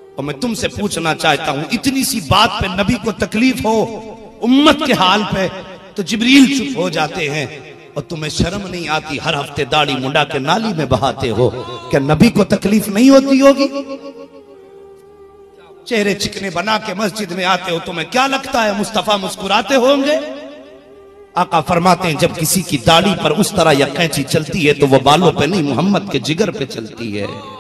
और मैं तुमसे पूछना चाहता हूं, इतनी सी बात पे नबी को तकलीफ हो, उम्मत के हाल पे, तो जिब्रील चुप हो जाते हैं और तुम्हें शर्म नहीं आती? हर हफ्ते दाढ़ी मुंडा के नाली में बहाते हो, क्या नबी को तकलीफ नहीं होती होगी? चेहरे चिकने बना के मस्जिद में आते हो, तुम्हें क्या लगता है मुस्तफा मुस्कुराते होंगे? आका फरमाते हैं जब किसी की दाढ़ी पर उस तरह या कैंची चलती है तो वह बालों पे नहीं, मोहम्मद के जिगर पे चलती है।